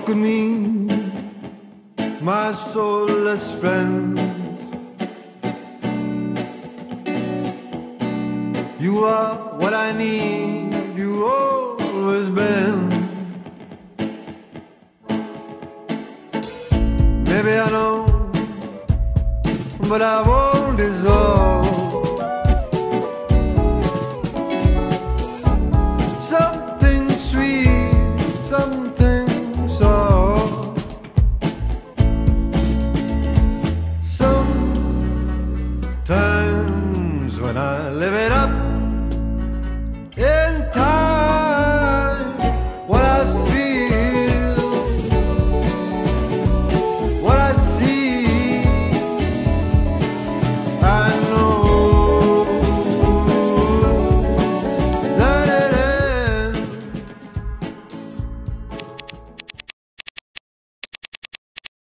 walk with me, my soulless friends. You are what I need, you always been. Maybe I know, but I won't dissolve. Something sweet, something soft. Sometimes when I live it up,